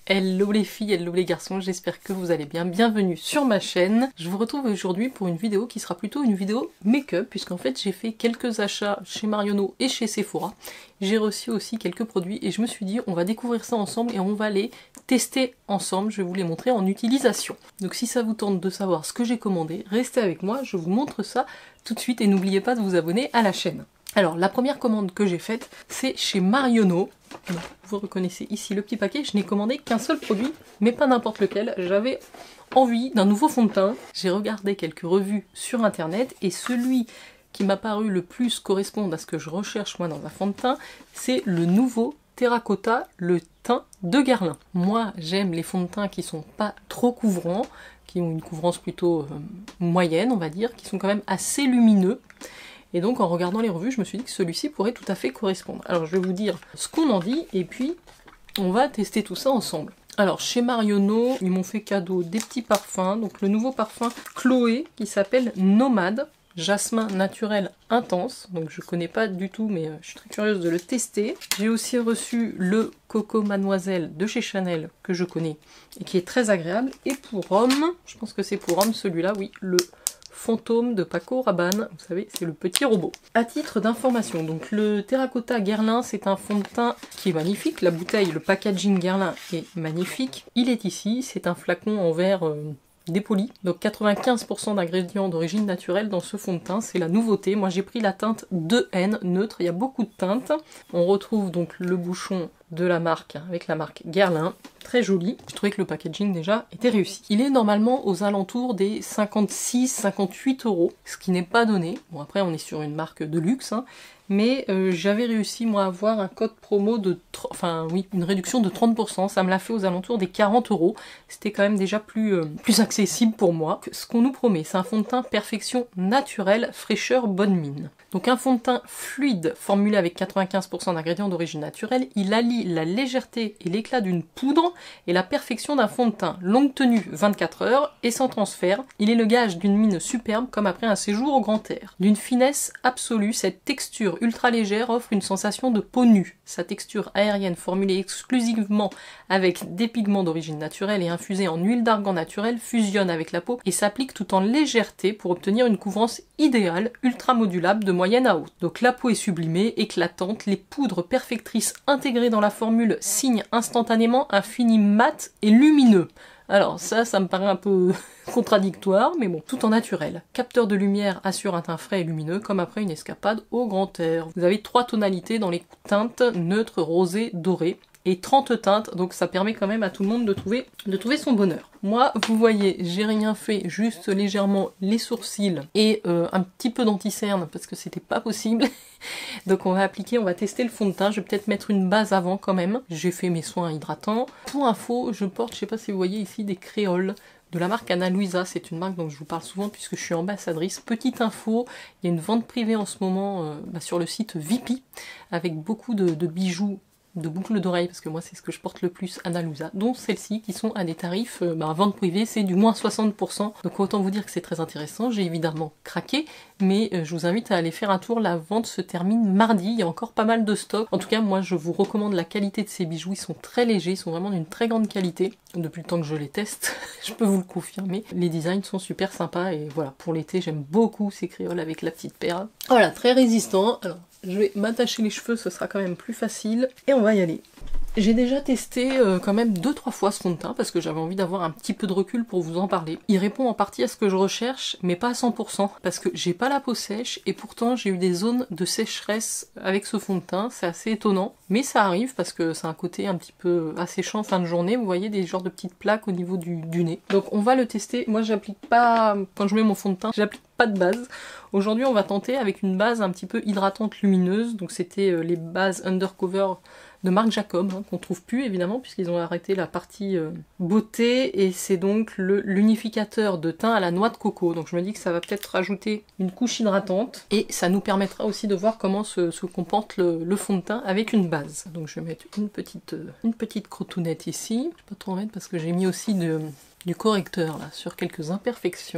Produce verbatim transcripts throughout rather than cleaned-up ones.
Hello les filles, hello les garçons, j'espère que vous allez bien. Bienvenue sur ma chaîne. Je vous retrouve aujourd'hui pour une vidéo qui sera plutôt une vidéo make-up, puisqu'en fait j'ai fait quelques achats chez Marionnaud et chez Sephora. J'ai reçu aussi quelques produits et je me suis dit on va découvrir ça ensemble et on va les tester ensemble. Je vais vous les montrer en utilisation. Donc si ça vous tente de savoir ce que j'ai commandé, restez avec moi, je vous montre ça tout de suite et n'oubliez pas de vous abonner à la chaîne. Alors la première commande que j'ai faite, c'est chez Marionnaud. Vous reconnaissez ici le petit paquet, je n'ai commandé qu'un seul produit, mais pas n'importe lequel. J'avais envie d'un nouveau fond de teint. J'ai regardé quelques revues sur internet et celui qui m'a paru le plus correspondre à ce que je recherche moi dans un fond de teint, c'est le nouveau Terracotta, le teint de Guerlain. Moi j'aime les fonds de teint qui sont pas trop couvrants, qui ont une couvrance plutôt euh, moyenne on va dire, qui sont quand même assez lumineux. Et donc en regardant les revues, je me suis dit que celui-ci pourrait tout à fait correspondre. Alors je vais vous dire ce qu'on en dit, et puis on va tester tout ça ensemble. Alors chez Marionnaud, ils m'ont fait cadeau des petits parfums, donc le nouveau parfum Chloé qui s'appelle Nomade, jasmin naturel intense, donc je connais pas du tout mais je suis très curieuse de le tester. J'ai aussi reçu le Coco Mademoiselle de chez Chanel que je connais et qui est très agréable. Et pour homme, je pense que c'est pour homme celui-là, oui, le Fantôme de Paco Rabanne, vous savez, c'est le petit robot. À titre d'information, donc le Terracotta Guerlain, c'est un fond de teint qui est magnifique. La bouteille, le packaging Guerlain est magnifique. Il est ici, c'est un flacon en verre euh, dépoli. Donc quatre-vingt-quinze pour cent d'ingrédients d'origine naturelle dans ce fond de teint, c'est la nouveauté. Moi j'ai pris la teinte deux N neutre, il y a beaucoup de teintes. On retrouve donc le bouchon de la marque, avec la marque Guerlain, très joli. Je trouvais que le packaging déjà était réussi. Il est normalement aux alentours des cinquante-six à cinquante-huit euros, ce qui n'est pas donné. Bon après on est sur une marque de luxe, hein, mais euh, j'avais réussi moi à avoir un code promo de, enfin oui, une réduction de trente pour cent, ça me l'a fait aux alentours des quarante euros. C'était quand même déjà plus, euh, plus accessible pour moi. Ce qu'on nous promet, c'est un fond de teint perfection naturelle, fraîcheur, bonne mine. Donc un fond de teint fluide formulé avec quatre-vingt-quinze pour cent d'ingrédients d'origine naturelle, il allie la légèreté et l'éclat d'une poudre et la perfection d'un fond de teint. Longue tenue vingt-quatre heures et sans transfert, il est le gage d'une mine superbe comme après un séjour au grand air. D'une finesse absolue, cette texture ultra légère offre une sensation de peau nue. Sa texture aérienne formulée exclusivement avec des pigments d'origine naturelle et infusée en huile d'argan naturelle fusionne avec la peau et s'applique tout en légèreté pour obtenir une couvrance idéale, ultra modulable de moyenne à haute. Donc la peau est sublimée, éclatante, les poudres perfectrices intégrées dans la formule signent instantanément un fini mat et lumineux. Alors ça, ça me paraît un peu contradictoire, mais bon, tout en naturel. Capteur de lumière assure un teint frais et lumineux, comme après une escapade au grand air. Vous avez trois tonalités dans les teintes, neutres, rosé, doré, et trente teintes, donc ça permet quand même à tout le monde de trouver, de trouver son bonheur. Moi, vous voyez, j'ai rien fait, juste légèrement les sourcils et euh, un petit peu d'anti-cerne, parce que c'était pas possible. Donc on va appliquer, on va tester le fond de teint, je vais peut-être mettre une base avant quand même. J'ai fait mes soins hydratants. Pour info, je porte, je sais pas si vous voyez ici, des créoles de la marque Ana Luisa, c'est une marque dont je vous parle souvent puisque je suis ambassadrice. Petite info, il y a une vente privée en ce moment euh, bah, sur le site Vipi, avec beaucoup de, de bijoux, de boucles d'oreilles, parce que moi c'est ce que je porte le plus, Ana Luisa, dont celles-ci qui sont à des tarifs, euh, bah, vente privée c'est du moins soixante pour cent, donc autant vous dire que c'est très intéressant. J'ai évidemment craqué, mais euh, je vous invite à aller faire un tour, la vente se termine mardi, il y a encore pas mal de stock. En tout cas moi je vous recommande la qualité de ces bijoux, ils sont très légers, ils sont vraiment d'une très grande qualité, depuis le temps que je les teste, je peux vous le confirmer. Les designs sont super sympas et voilà, pour l'été j'aime beaucoup ces créoles avec la petite perle. Voilà, très résistant. Alors je vais m'attacher les cheveux, ce sera quand même plus facile. Et on va y aller. J'ai déjà testé euh, quand même deux trois fois ce fond de teint parce que j'avais envie d'avoir un petit peu de recul pour vous en parler. Il répond en partie à ce que je recherche, mais pas à cent pour cent, parce que j'ai pas la peau sèche et pourtant j'ai eu des zones de sécheresse avec ce fond de teint, c'est assez étonnant. Mais ça arrive parce que c'est un côté un petit peu asséchant en fin de journée, vous voyez des genres de petites plaques au niveau du, du nez. Donc on va le tester. Moi j'applique pas, quand je mets mon fond de teint, j'applique pas de base. Aujourd'hui on va tenter avec une base un petit peu hydratante lumineuse, donc c'était euh, les bases Undercover de Marc Jacob, hein, qu'on trouve plus évidemment puisqu'ils ont arrêté la partie euh, beauté, et c'est donc l'unificateur de teint à la noix de coco. Donc je me dis que ça va peut-être rajouter une couche hydratante et ça nous permettra aussi de voir comment se, se comporte le, le fond de teint avec une base. Donc je vais mettre une petite, euh, une petite crotounette ici, je vais pas trop en mettre parce que j'ai mis aussi de, du correcteur là sur quelques imperfections.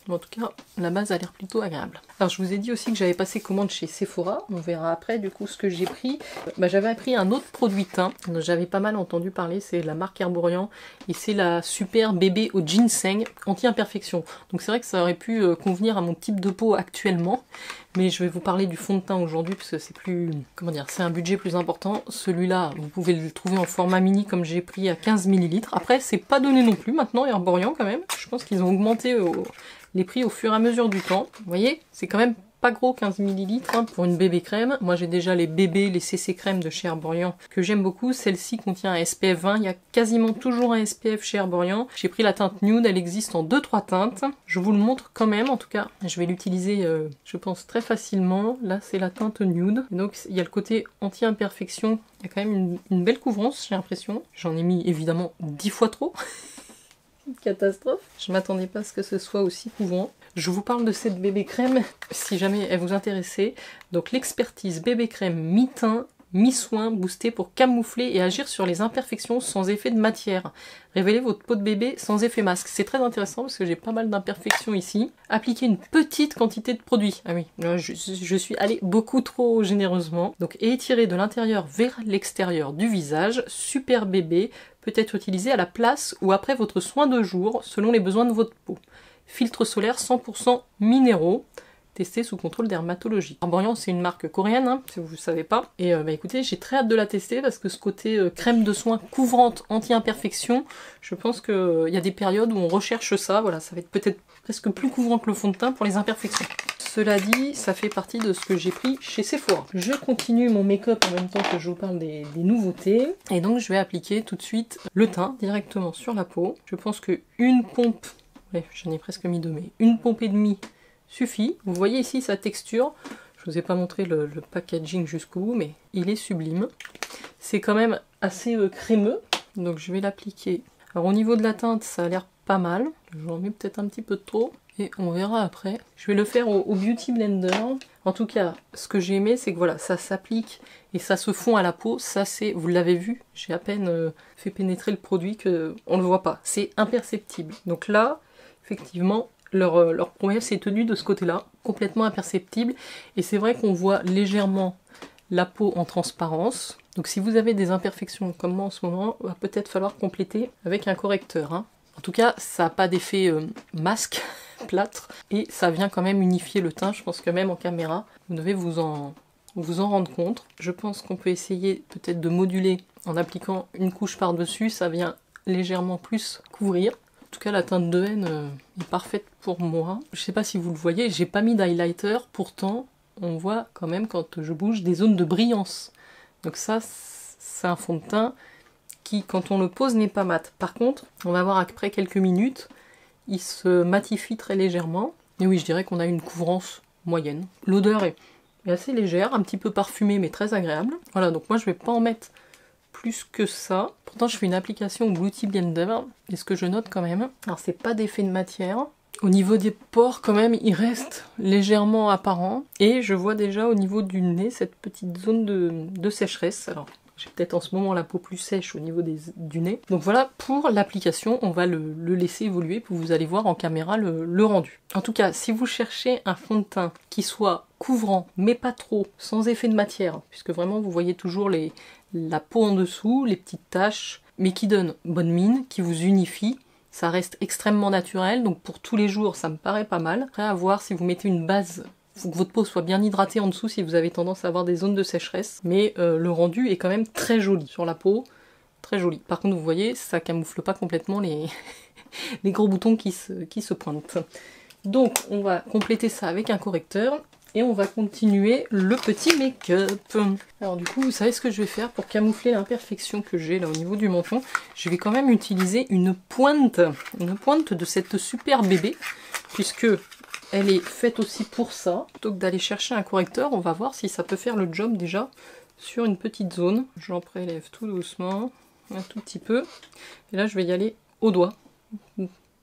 Mais en tout cas, la base a l'air plutôt agréable. Alors je vous ai dit aussi que j'avais passé commande chez Sephora. On verra après du coup ce que j'ai pris. Bah, j'avais pris un autre produit teint dont j'avais pas mal entendu parler. C'est la marque Herborian. Et c'est la Super Bébé au Ginseng anti-imperfection. Donc c'est vrai que ça aurait pu euh, convenir à mon type de peau actuellement. Mais je vais vous parler du fond de teint aujourd'hui parce que c'est plus... Comment dire, c'est un budget plus important. Celui-là, vous pouvez le trouver en format mini comme j'ai pris à quinze millilitres. Après, c'est pas donné non plus maintenant, Herborian quand même. Je pense qu'ils ont augmenté au... les prix au fur et à mesure du temps. Vous voyez, c'est quand même pas gros, quinze millilitres hein, pour une bébé crème. Moi j'ai déjà les bébés, les C C crème de chez Herborian que j'aime beaucoup. Celle-ci contient un S P F vingt. Il y a quasiment toujours un S P F chez Herborian. J'ai pris la teinte nude, elle existe en deux trois teintes. Je vous le montre quand même, en tout cas je vais l'utiliser euh, je pense très facilement. Là c'est la teinte nude. Et donc il y a le côté anti-imperfection. Il y a quand même une, une belle couvrance, j'ai l'impression. J'en ai mis évidemment dix fois trop. Catastrophe. Je m'attendais pas à ce que ce soit aussi couvrant. Je vous parle de cette bébé crème si jamais elle vous intéressait. Donc l'expertise bébé crème mi-teint, mi-soin, boostée pour camoufler et agir sur les imperfections sans effet de matière. Révélez votre peau de bébé sans effet masque. C'est très intéressant parce que j'ai pas mal d'imperfections ici. Appliquez une petite quantité de produit. Ah oui, je, je suis allée beaucoup trop généreusement. Donc et étirez de l'intérieur vers l'extérieur du visage. Super bébé peut être utilisé à la place ou après votre soin de jour selon les besoins de votre peau. Filtre solaire cent pour cent minéraux, testé sous contrôle dermatologique. Herborian c'est une marque coréenne, hein, si vous ne savez pas. Et euh, bah écoutez, j'ai très hâte de la tester parce que ce côté euh, crème de soin couvrante anti-imperfection, je pense qu'il euh, y a des périodes où on recherche ça. Voilà, ça va être peut-être presque plus couvrant que le fond de teint pour les imperfections. Cela dit, ça fait partie de ce que j'ai pris chez Sephora. Je continue mon make-up en même temps que je vous parle des, des nouveautés. Et donc je vais appliquer tout de suite le teint directement sur la peau. Je pense qu'une pompe... Ouais, j'en ai presque mis deux, mais une pompe et demie suffit. Vous voyez ici sa texture. Je vous ai pas montré le, le packaging jusqu'au bout, mais il est sublime. C'est quand même assez euh, crémeux, donc je vais l'appliquer. Alors au niveau de la teinte, ça a l'air pas mal. J'en mets peut-être un petit peu de trop, et on verra après. Je vais le faire au, au Beauty Blender. En tout cas, ce que j'ai aimé, c'est que voilà, ça s'applique et ça se fond à la peau. Ça, c'est, vous l'avez vu, j'ai à peine euh, fait pénétrer le produit que on le voit pas. C'est imperceptible. Donc là, effectivement, leur, leur promesse s'est tenue de ce côté-là, complètement imperceptible. Et c'est vrai qu'on voit légèrement la peau en transparence. Donc si vous avez des imperfections comme moi en ce moment, il va peut-être falloir compléter avec un correcteur. Hein. En tout cas, ça n'a pas d'effet euh, masque, plâtre, et ça vient quand même unifier le teint. Je pense que même en caméra, vous devez vous en, vous en rendre compte. Je pense qu'on peut essayer peut-être de moduler en appliquant une couche par-dessus. Ça vient légèrement plus couvrir. En tout cas, la teinte de N euh, est parfaite pour moi. Je sais pas si vous le voyez, j'ai pas mis d'highlighter, pourtant on voit quand même quand je bouge des zones de brillance. Donc ça, c'est un fond de teint qui, quand on le pose, n'est pas mat. Par contre, on va voir après quelques minutes, il se matifie très légèrement. Et oui, je dirais qu'on a une couvrance moyenne. L'odeur est assez légère, un petit peu parfumée, mais très agréable. Voilà, donc moi je vais pas en mettre plus que ça. Pourtant je fais une application au Beauty Blender, et ce que je note quand même, alors c'est pas d'effet de matière, au niveau des pores quand même il reste légèrement apparent, et je vois déjà au niveau du nez cette petite zone de, de sécheresse. Alors j'ai peut-être en ce moment la peau plus sèche au niveau des, du nez. Donc voilà pour l'application, on va le, le laisser évoluer, puis vous allez voir en caméra le, le rendu. En tout cas, si vous cherchez un fond de teint qui soit couvrant, mais pas trop, sans effet de matière, puisque vraiment vous voyez toujours les, la peau en dessous, les petites taches, mais qui donne bonne mine, qui vous unifie, ça reste extrêmement naturel, donc pour tous les jours ça me paraît pas mal. Après à voir si vous mettez une base, il faut que votre peau soit bien hydratée en dessous si vous avez tendance à avoir des zones de sécheresse, mais euh, le rendu est quand même très joli sur la peau, très joli. Par contre vous voyez, ça camoufle pas complètement les, les gros boutons qui se, qui se pointent. Donc on va compléter ça avec un correcteur. Et on va continuer le petit make-up. Alors du coup, vous savez ce que je vais faire pour camoufler l'imperfection que j'ai là au niveau du menton. Je vais quand même utiliser une pointe, une pointe de cette super bébé, puisque elle est faite aussi pour ça. Plutôt que d'aller chercher un correcteur, on va voir si ça peut faire le job déjà sur une petite zone. J'en prélève tout doucement, un tout petit peu. Et là, je vais y aller au doigt. Ce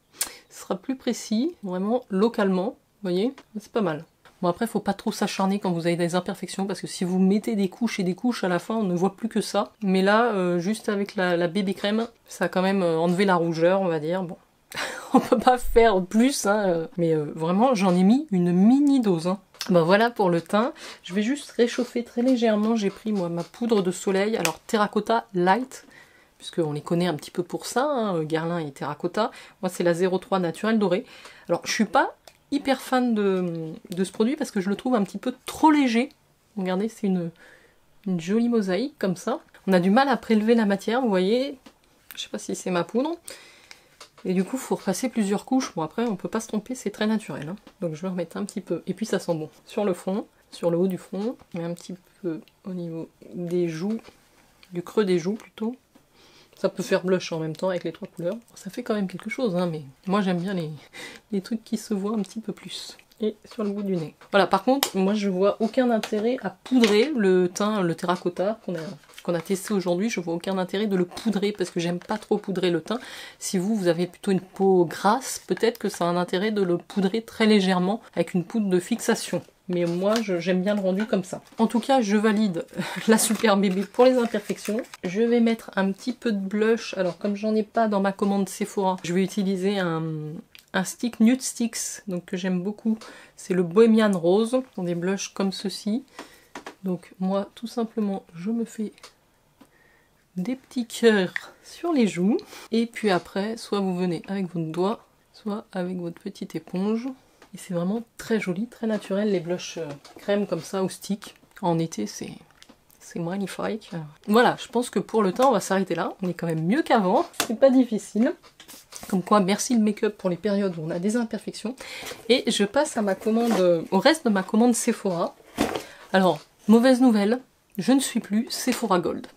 sera plus précis, vraiment localement. Vous voyez, c'est pas mal. Bon après, faut pas trop s'acharner quand vous avez des imperfections, parce que si vous mettez des couches et des couches à la fin, on ne voit plus que ça. Mais là, euh, juste avec la, la bébé crème, ça a quand même enlevé la rougeur, on va dire. Bon, on peut pas faire plus, hein, mais euh, vraiment j'en ai mis une mini dose. Hein. Ben voilà pour le teint. Je vais juste réchauffer très légèrement. J'ai pris moi ma poudre de soleil, alors Terracotta Light, puisqu'on les connaît un petit peu pour ça, hein, Guerlain et Terracotta. Moi c'est la zéro trois naturelle dorée. Alors je suis pas hyper fan de, de ce produit parce que je le trouve un petit peu trop léger. Regardez, c'est une, une jolie mosaïque comme ça. On a du mal à prélever la matière, vous voyez. Je sais pas si c'est ma poudre. Et du coup, il faut repasser plusieurs couches. Bon, après, on peut pas se tromper, c'est très naturel. Hein. Donc je vais remettre un petit peu. Et puis ça sent bon. Sur le front, sur le haut du front, et un petit peu au niveau des joues, du creux des joues plutôt. Ça peut faire blush en même temps avec les trois couleurs. Ça fait quand même quelque chose, hein, mais moi j'aime bien les, les trucs qui se voient un petit peu plus. Et sur le bout du nez. Voilà, par contre, moi je vois aucun intérêt à poudrer le teint, le Terracotta qu'on a, qu'on a testé aujourd'hui. Je vois aucun intérêt de le poudrer parce que j'aime pas trop poudrer le teint. Si vous, vous avez plutôt une peau grasse, peut-être que ça a un intérêt de le poudrer très légèrement avec une poudre de fixation. Mais moi, j'aime bien le rendu comme ça. En tout cas, je valide la Super Bébé pour les imperfections. Je vais mettre un petit peu de blush. Alors, comme j'en ai pas dans ma commande Sephora, je vais utiliser un... un stick Nude Sticks, donc que j'aime beaucoup, c'est le Bohemian Rose, dans des blushs comme ceci. Donc moi, tout simplement, je me fais des petits cœurs sur les joues, et puis après, soit vous venez avec votre doigt, soit avec votre petite éponge, et c'est vraiment très joli, très naturel, les blushs crème comme ça, ou stick. En été, c'est... c'est magnifique. Voilà, je pense que pour le teint, on va s'arrêter là. On est quand même mieux qu'avant, c'est pas difficile. Comme quoi, merci le make-up pour les périodes où on a des imperfections. Et je passe à ma commande, au reste de ma commande Sephora. Alors, mauvaise nouvelle, je ne suis plus Sephora Gold.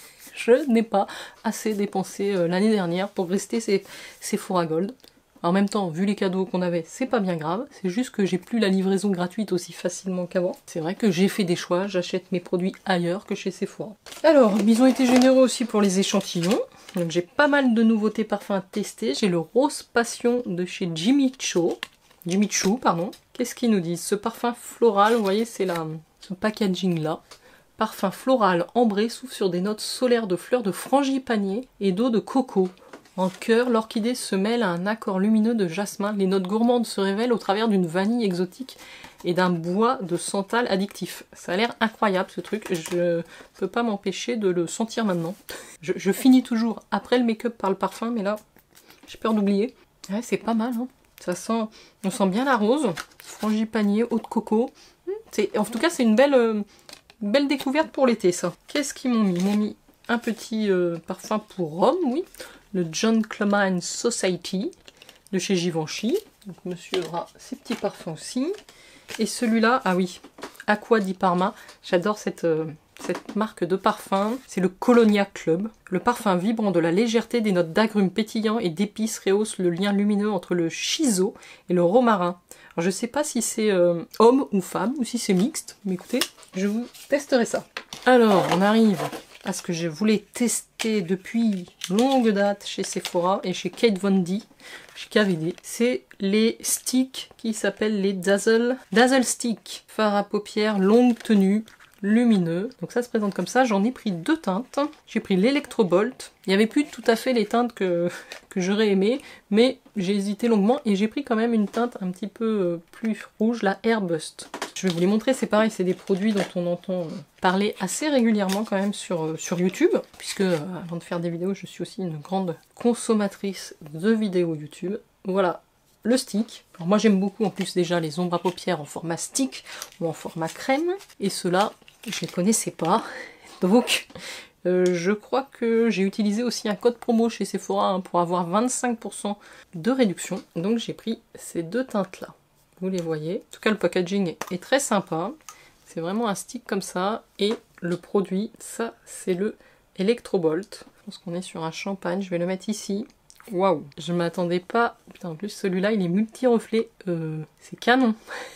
Je n'ai pas assez dépensé euh, l'année dernière pour rester Sephora Gold. En même temps, vu les cadeaux qu'on avait, c'est pas bien grave. C'est juste que j'ai plus la livraison gratuite aussi facilement qu'avant. C'est vrai que j'ai fait des choix, j'achète mes produits ailleurs que chez Sephora. Alors, ils ont été généreux aussi pour les échantillons. Donc j'ai pas mal de nouveautés parfums à tester. J'ai le Rose Passion de chez Jimmy Choo. Jimmy Choo, pardon. Qu'est-ce qu'ils nous disent? Ce parfum floral, vous voyez, c'est là, ce packaging là. Parfum floral ambré souffle sur des notes solaires de fleurs de frangipanier et d'eau de coco. En cœur, l'orchidée se mêle à un accord lumineux de jasmin. Les notes gourmandes se révèlent au travers d'une vanille exotique et d'un bois de santal addictif. Ça a l'air incroyable ce truc, je peux pas m'empêcher de le sentir maintenant. Je, je finis toujours après le make-up par le parfum, mais là, j'ai peur d'oublier. Ouais, c'est pas mal, hein. Ça sent, on sent bien la rose, frangipanier, eau de coco. En tout cas, c'est une belle, euh, belle découverte pour l'été, ça. Qu'est-ce qu'ils m'ont mis? Ils m'ont mis un petit euh, parfum pour homme, oui. Le John Clemine Society de chez Givenchy. Donc monsieur aura ses petits parfums aussi. Et celui-là, ah oui, Acqua di Parma. J'adore cette, euh, cette marque de parfum. C'est le Colonia Club. Le parfum vibrant de la légèreté des notes d'agrumes pétillants et d'épices rehausse le lien lumineux entre le shiso et le romarin. Alors je sais pas si c'est euh, homme ou femme, ou si c'est mixte, mais écoutez, je vous testerai ça. Alors, on arrive à ce que je voulais tester depuis longue date chez Sephora et chez Kate Von D, chez K V D. C'est les sticks qui s'appellent les Dazzle, Dazzle Stick. Fard à paupières, longue tenue, lumineux. Donc ça se présente comme ça. J'en ai pris deux teintes. J'ai pris l'Electrobolt. Il n'y avait plus tout à fait les teintes que, que j'aurais aimé, mais j'ai hésité longuement et j'ai pris quand même une teinte un petit peu plus rouge, la Airbust. Je vais vous les montrer, c'est pareil, c'est des produits dont on entend parler assez régulièrement quand même sur, sur YouTube, puisque euh, avant de faire des vidéos, je suis aussi une grande consommatrice de vidéos YouTube. Voilà, le stick. Alors moi j'aime beaucoup en plus déjà les ombres à paupières en format stick ou en format crème, et ceux-là, je les connaissais pas, donc euh, je crois que j'ai utilisé aussi un code promo chez Sephora hein, pour avoir vingt-cinq pour cent de réduction, donc j'ai pris ces deux teintes-là. Vous les voyez. En tout cas, le packaging est très sympa. C'est vraiment un stick comme ça. Et le produit, ça, c'est le Electrobolt. Je pense qu'on est sur un champagne. Je vais le mettre ici. Waouh! Je m'attendais pas... Putain, en plus, celui-là, il est multi-reflet. Euh, c'est canon.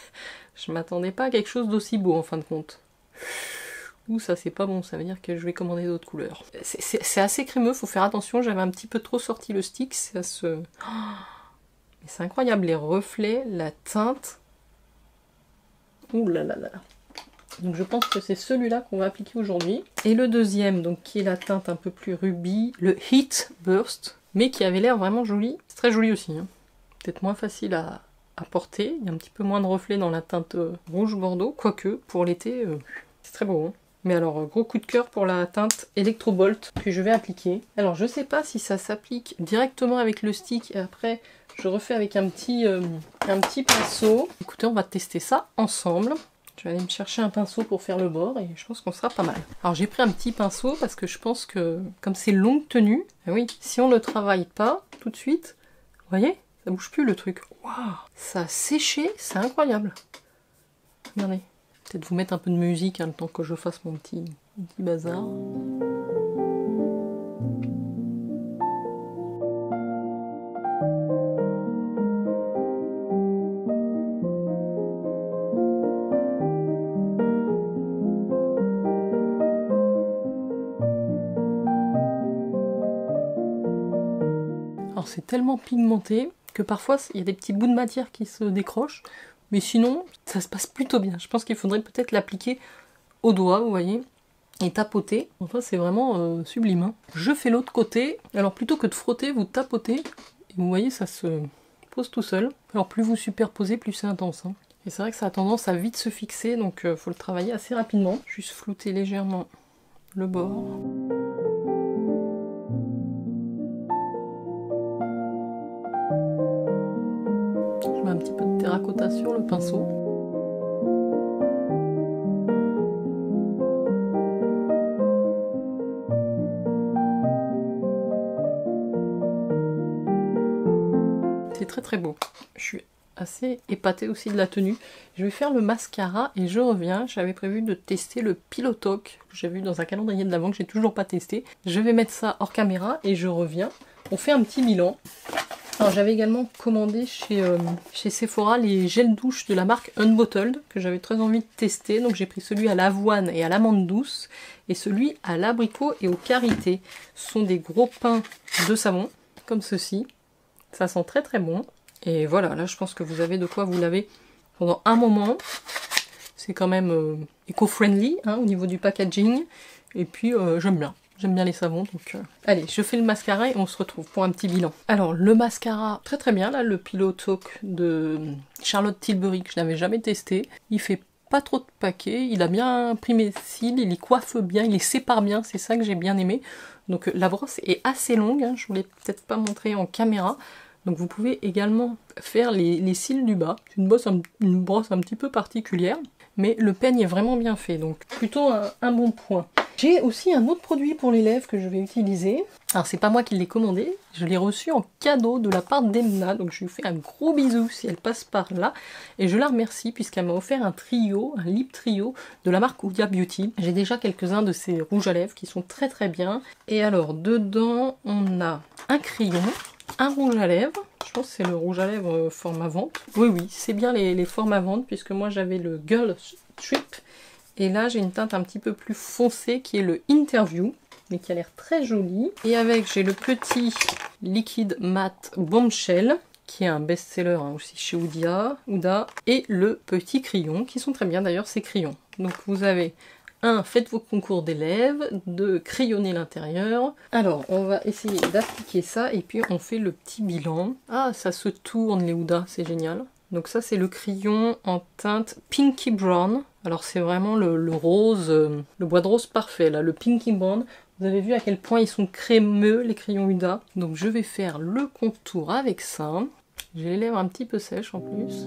Je m'attendais pas à quelque chose d'aussi beau, en fin de compte. Ouh, ça, c'est pas bon. Ça veut dire que je vais commander d'autres couleurs. C'est assez crémeux. Faut faire attention. J'avais un petit peu trop sorti le stick. Ça se... Oh, c'est incroyable, les reflets, la teinte. Ouh là là là. Donc je pense que c'est celui-là qu'on va appliquer aujourd'hui. Et le deuxième, donc qui est la teinte un peu plus rubis, le Heat Burst, mais qui avait l'air vraiment joli. C'est très joli aussi. Hein. peut-être moins facile à, à porter. Il y a un petit peu moins de reflets dans la teinte euh, rouge bordeaux, quoique pour l'été, euh, c'est très beau. Hein. Mais alors, gros coup de cœur pour la teinte Electrobolt que je vais appliquer. Alors, je sais pas si ça s'applique directement avec le stick et après, je refais avec un petit, euh, un petit pinceau. Écoutez, on va tester ça ensemble. Je vais aller me chercher un pinceau pour faire le bord et je pense qu'on sera pas mal. Alors, j'ai pris un petit pinceau parce que je pense que, comme c'est longue tenue, eh oui, si on ne travaille pas tout de suite, vous voyez, ça bouge plus le truc. Waouh, ça a séché, c'est incroyable. Regardez. Peut-être vous mettre un peu de musique hein, le temps que je fasse mon petit, mon petit bazar. Alors c'est tellement pigmenté que parfois il y a des petits bouts de matière qui se décrochent. Mais sinon, ça se passe plutôt bien. Je pense qu'il faudrait peut-être l'appliquer au doigt, vous voyez, et tapoter. Enfin, c'est vraiment euh, sublime. Hein. Je fais l'autre côté. Alors, plutôt que de frotter, vous tapotez. Et vous voyez, ça se pose tout seul. Alors, plus vous superposez, plus c'est intense. Hein. Et c'est vrai que ça a tendance à vite se fixer, donc il euh, faut le travailler assez rapidement. Juste flouter légèrement le bord. Je mets un petit peu de terracotta sur le pinceau. C'est très très beau. Je suis assez épatée aussi de la tenue. Je vais faire le mascara et je reviens. J'avais prévu de tester le Pillow Talk que j'avais vu dans un calendrier de l'Avent que j'ai toujours pas testé. Je vais mettre ça hors caméra et je reviens. On fait un petit bilan. Alors j'avais également commandé chez, euh, chez Sephora les gels douche de la marque Unbottled que j'avais très envie de tester. Donc j'ai pris celui à l'avoine et à l'amande douce et celui à l'abricot et au karité. Ce sont des gros pains de savon comme ceci. Ça sent très très bon. Et voilà, là je pense que vous avez de quoi vous laver pendant un moment. C'est quand même euh, éco-friendly hein, au niveau du packaging. Et puis euh, j'aime bien. J'aime bien les savons, donc... Euh... Allez, je fais le mascara et on se retrouve pour un petit bilan. Alors, le mascara, très très bien, là, le Pillow Talk de Charlotte Tilbury, que je n'avais jamais testé. Il fait pas trop de paquets, il a bien pris mes cils, il les coiffe bien, il les sépare bien, c'est ça que j'ai bien aimé. Donc la brosse est assez longue, hein, je vous l'ai peut-être pas montré en caméra. Donc vous pouvez également faire les, les cils du bas. C'est une, un, une brosse un petit peu particulière, mais le peigne est vraiment bien fait, donc plutôt un, un bon point. J'ai aussi un autre produit pour les lèvres que je vais utiliser. Alors c'est pas moi qui l'ai commandé, je l'ai reçu en cadeau de la part d'Emna, donc je lui fais un gros bisou si elle passe par là. Et je la remercie puisqu'elle m'a offert un trio, un lip trio de la marque Huda Beauty. J'ai déjà quelques-uns de ces rouges à lèvres qui sont très très bien. Et alors dedans on a un crayon, un rouge à lèvres. Je pense que c'est le rouge à lèvres format vente. Oui oui, c'est bien les, les formats vente puisque moi j'avais le Girl Trip. Et là, j'ai une teinte un petit peu plus foncée qui est le Interview, mais qui a l'air très jolie. Et avec, j'ai le petit Liquid Matte Bombshell, qui est un best-seller hein, aussi chez Huda, Huda, et le petit crayon, qui sont très bien d'ailleurs ces crayons. Donc vous avez un, faites vos concours d'élèves, deux, crayonnez l'intérieur. Alors, on va essayer d'appliquer ça, et puis on fait le petit bilan. Ah, ça se tourne les Huda, c'est génial. Donc ça c'est le crayon en teinte Pinky Brown. Alors c'est vraiment le, le rose, euh, le bois de rose parfait là, le Pinky Brown. Vous avez vu à quel point ils sont crémeux les crayons Huda. Donc je vais faire le contour avec ça. J'ai les lèvres un petit peu sèches en plus.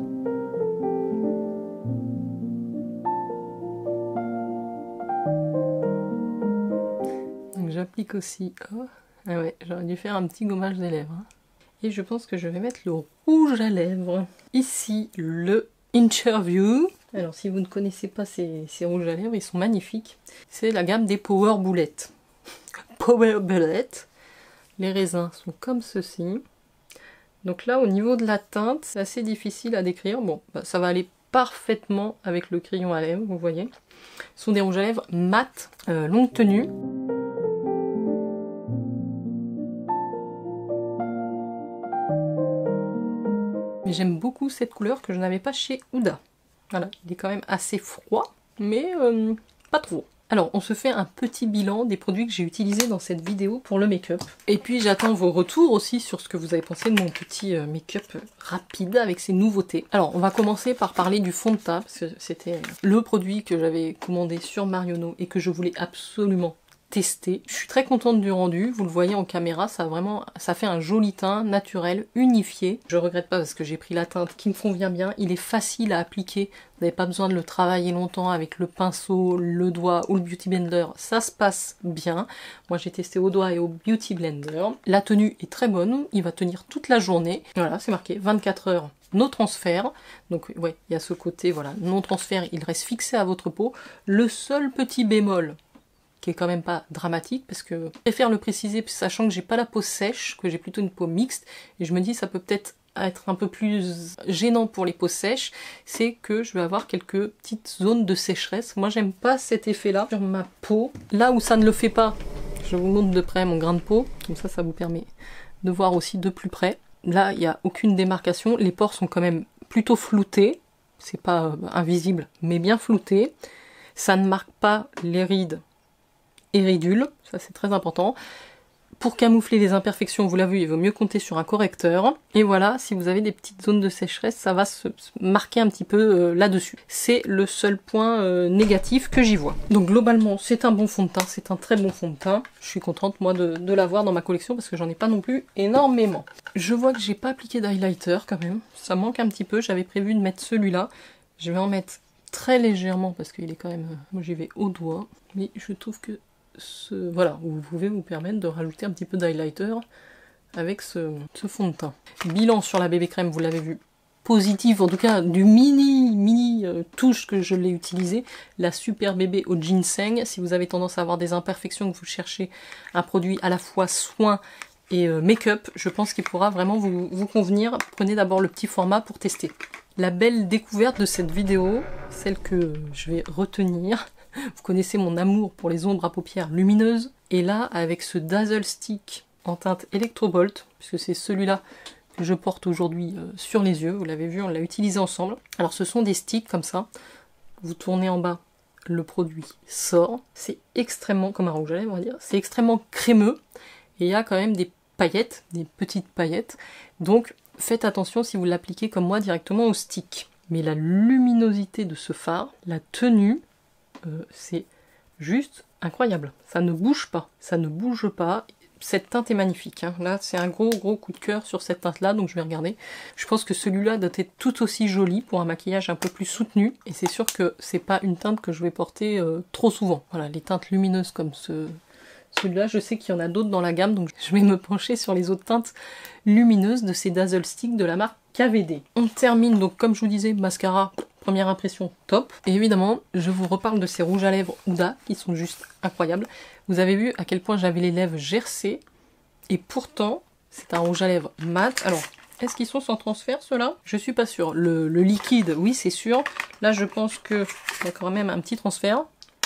Donc j'applique aussi... Oh. Ah ouais, j'aurais dû faire un petit gommage des lèvres. Hein. Et je pense que je vais mettre le rouge à lèvres. Ici, le Interview. Alors, si vous ne connaissez pas ces, ces rouges à lèvres, ils sont magnifiques. C'est la gamme des Power Bullet. Power Bullet. Les raisins sont comme ceci. Donc là, au niveau de la teinte, c'est assez difficile à décrire. Bon, bah, ça va aller parfaitement avec le crayon à lèvres, vous voyez. Ce sont des rouges à lèvres mat, euh, longue tenue. Mais j'aime beaucoup cette couleur que je n'avais pas chez Huda. Voilà, il est quand même assez froid, mais euh, pas trop. Alors, on se fait un petit bilan des produits que j'ai utilisés dans cette vidéo pour le make-up. Et puis, j'attends vos retours aussi sur ce que vous avez pensé de mon petit make-up rapide avec ses nouveautés. Alors, on va commencer par parler du fond de teint, parce que c'était le produit que j'avais commandé sur Marionnaud et que je voulais absolument tester. Je suis très contente du rendu, vous le voyez en caméra, ça a vraiment, ça fait un joli teint naturel, unifié. Je regrette pas parce que j'ai pris la teinte qui me convient bien, il est facile à appliquer, vous n'avez pas besoin de le travailler longtemps avec le pinceau, le doigt ou le Beauty Blender, ça se passe bien. Moi j'ai testé au doigt et au Beauty Blender. La tenue est très bonne, il va tenir toute la journée. Voilà, c'est marqué vingt-quatre heures. No transfert, donc ouais, il y a ce côté, voilà, non transfert, il reste fixé à votre peau. Le seul petit bémol, qui est quand même pas dramatique, parce que je préfère le préciser, sachant que j'ai pas la peau sèche, que j'ai plutôt une peau mixte, et je me dis ça peut peut-être être un peu plus gênant pour les peaux sèches, c'est que je vais avoir quelques petites zones de sécheresse. Moi j'aime pas cet effet-là sur ma peau. Là où ça ne le fait pas, je vous montre de près mon grain de peau, comme ça ça vous permet de voir aussi de plus près. Là il n'y a aucune démarcation, les pores sont quand même plutôt floutés, c'est pas euh, invisible, mais bien floutés. Ça ne marque pas les rides et ridules, ça c'est très important. Pour camoufler les imperfections, vous l'avez vu, il vaut mieux compter sur un correcteur. Et voilà, si vous avez des petites zones de sécheresse, ça va se marquer un petit peu euh, là-dessus. C'est le seul point euh, négatif que j'y vois. Donc globalement, c'est un bon fond de teint, c'est un très bon fond de teint. Je suis contente moi de, de l'avoir dans ma collection parce que j'en ai pas non plus énormément. Je vois que j'ai pas appliqué d'highlighter quand même, ça manque un petit peu. J'avais prévu de mettre celui-là, je vais en mettre très légèrement parce qu'il est quand même... Moi j'y vais au doigt, mais je trouve que Ce, voilà, vous pouvez vous permettre de rajouter un petit peu d'highlighter avec ce, ce fond de teint. Bilan sur la bébé crème, vous l'avez vu, positif, en tout cas du mini mini euh, touche que je l'ai utilisé, la super bébé au ginseng. Si vous avez tendance à avoir des imperfections, que vous cherchez un produit à la fois soin et euh, make-up, je pense qu'il pourra vraiment vous, vous convenir. Prenez d'abord le petit format pour tester. La belle découverte de cette vidéo, celle que je vais retenir, vous connaissez mon amour pour les ombres à paupières lumineuses. Et là, avec ce Dazzle Stick en teinte Electrobolt, puisque c'est celui-là que je porte aujourd'hui euh, sur les yeux, vous l'avez vu, on l'a utilisé ensemble. Alors ce sont des sticks comme ça, vous tournez en bas, le produit sort. C'est extrêmement, comme un rouge à lèvres on va dire, c'est extrêmement crémeux. Et il y a quand même des paillettes, des petites paillettes. Donc faites attention si vous l'appliquez comme moi directement au stick. Mais la luminosité de ce fard, la tenue, Euh, c'est juste incroyable. Ça ne bouge pas, ça ne bouge pas. Cette teinte est magnifique, hein. Là c'est un gros gros coup de cœur sur cette teinte là, donc je vais regarder. Je pense que celui-là doit être tout aussi joli pour un maquillage un peu plus soutenu, et c'est sûr que c'est pas une teinte que je vais porter euh, trop souvent. Voilà, les teintes lumineuses comme ce... celui-là, je sais qu'il y en a d'autres dans la gamme, donc je vais me pencher sur les autres teintes lumineuses de ces Dazzle Stick de la marque K V D. On termine donc, comme je vous disais, mascara, première impression top. Et évidemment, je vous reparle de ces rouges à lèvres Huda qui sont juste incroyables. Vous avez vu à quel point j'avais les lèvres gercées, et pourtant, c'est un rouge à lèvres mat. Alors, est-ce qu'ils sont sans transfert ceux-là? Je suis pas sûre. Le, le liquide, oui, c'est sûr. Là, je pense qu'il y a quand même un petit transfert.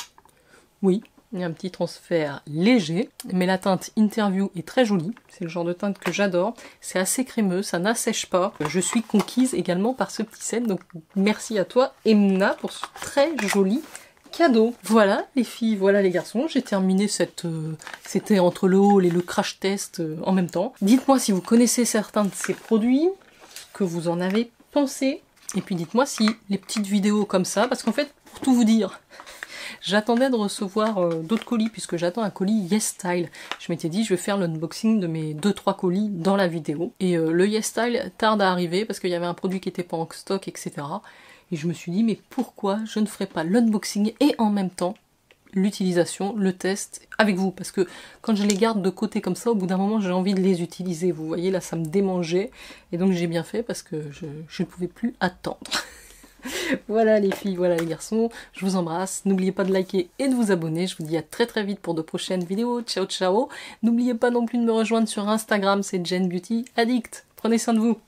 Oui. Il y a un petit transfert léger, mais la teinte Interview est très jolie. C'est le genre de teinte que j'adore. C'est assez crémeux, ça n'assèche pas. Je suis conquise également par ce petit set, donc merci à toi, Emna, pour ce très joli cadeau. Voilà les filles, voilà les garçons. J'ai terminé cette... Euh, c'était entre le haul et le crash test euh, en même temps. Dites-moi si vous connaissez certains de ces produits, que vous en avez pensé. Et puis dites-moi si les petites vidéos comme ça, parce qu'en fait, pour tout vous dire... J'attendais de recevoir euh, d'autres colis puisque j'attends un colis YesStyle. Je m'étais dit je vais faire l'unboxing de mes deux trois colis dans la vidéo. Et euh, le YesStyle tarde à arriver parce qu'il y avait un produit qui n'était pas en stock, et cetera. Et je me suis dit mais pourquoi je ne ferais pas l'unboxing et en même temps l'utilisation, le test avec vous, parce que quand je les garde de côté comme ça, au bout d'un moment j'ai envie de les utiliser. Vous voyez là ça me démangeait et donc j'ai bien fait parce que je, je ne pouvais plus attendre. Voilà les filles, voilà les garçons, je vous embrasse, n'oubliez pas de liker et de vous abonner, je vous dis à très très vite pour de prochaines vidéos, ciao ciao, n'oubliez pas non plus de me rejoindre sur Instagram, c'est Jen Beauty Addict, prenez soin de vous.